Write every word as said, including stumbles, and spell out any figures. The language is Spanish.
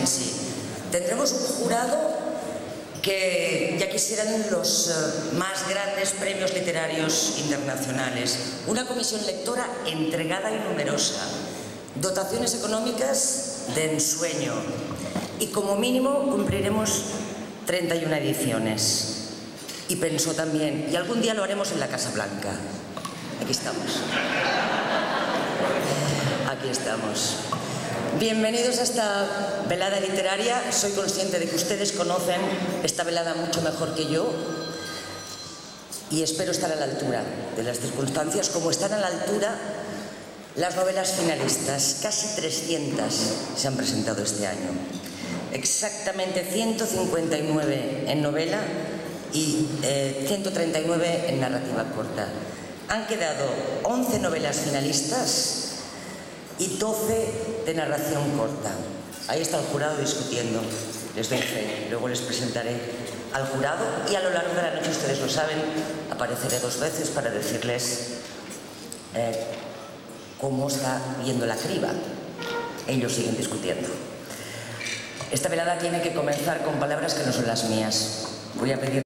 en sí. Tendremos un jurado que ya quisieran los uh, más grandes premios literarios internacionales. Una comisión lectora entregada y numerosa. Dotaciones económicas de ensueño. Y como mínimo cumpliremos treinta y una ediciones. Y pensó también, y algún día lo haremos en la Casa Blanca. Aquí estamos. Aquí estamos. Bienvenidos a esta velada literaria. Soy consciente de que ustedes conocen esta velada mucho mejor que yo y espero estar a la altura de las circunstancias, como están a la altura las novelas finalistas. Casi trescientas se han presentado este año. Exactamente ciento cincuenta y nueve en novela y eh, ciento treinta y nueve en narrativa corta. Han quedado once novelas finalistas y doce de narración corta. Ahí está el jurado discutiendo. Les doy fe, luego les presentaré al jurado y a lo largo de la noche, ustedes lo saben, apareceré dos veces para decirles eh, cómo está viendo la criba. Ellos siguen discutiendo. Esta velada tiene que comenzar con palabras que no son las mías. Voy a pedir